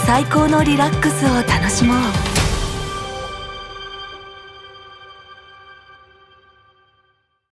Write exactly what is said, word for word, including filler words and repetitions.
最高のリラックスを楽しもう。